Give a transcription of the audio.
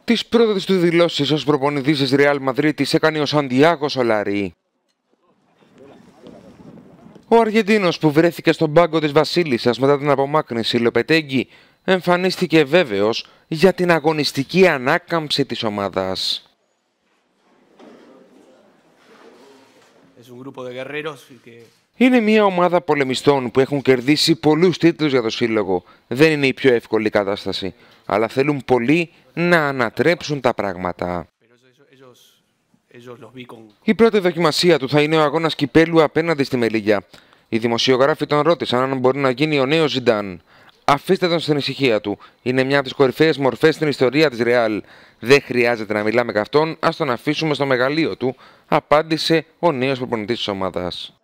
Τις πρώτες του δηλώσεις ως προπονητής της Ρεάλ Μαδρίτης έκανε ο Σαντιάγο Σολάρι. Ο Αργεντίνος που βρέθηκε στον πάγκο της Βασίλισσας μετά την απομάκρυνση Λοπετέγκη εμφανίστηκε βέβαιος για την αγωνιστική ανάκαμψη της ομάδας. Είναι μια ομάδα πολεμιστών που έχουν κερδίσει πολλούς τίτλους για το σύλλογο. Δεν είναι η πιο εύκολη κατάσταση, αλλά θέλουν πολύ να ανατρέψουν τα πράγματα. Η πρώτη δοκιμασία του θα είναι ο αγώνας κυπέλου απέναντι στη Μελίγια. Οι δημοσιογράφοι τον ρώτησαν αν μπορεί να γίνει ο νέος Ζιντάν. Αφήστε τον στην ησυχία του. Είναι μια από τις κορυφαίες μορφές στην ιστορία της Ρεάλ. Δεν χρειάζεται να μιλάμε με αυτόν, ας τον αφήσουμε στο μεγαλείο του, απάντησε ο νέος προπονητής της ομάδας.